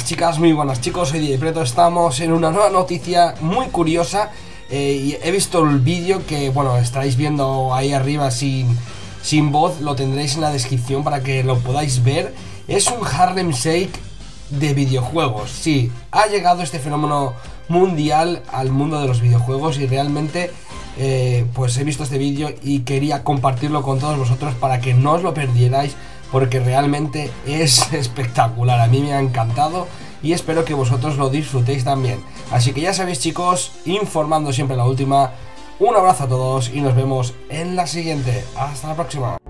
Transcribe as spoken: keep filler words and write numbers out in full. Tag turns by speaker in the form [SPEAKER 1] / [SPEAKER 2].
[SPEAKER 1] buenas chicas, muy buenas chicos, soy D J Preto. Estamos en una nueva noticia muy curiosa. eh, y He visto el vídeo que, bueno, estaréis viendo ahí arriba sin, sin voz. Lo tendréis en la descripción para que lo podáis ver. Es un Harlem Shake de videojuegos. Sí, ha llegado este fenómeno mundial al mundo de los videojuegos y realmente eh, pues he visto este vídeo y quería compartirlo con todos vosotros para que no os lo perdierais, porque realmente es espectacular. A mí me ha encantado y espero que vosotros lo disfrutéis también. Así que ya sabéis chicos, informando siempre la última. Un abrazo a todos y nos vemos en la siguiente. Hasta la próxima.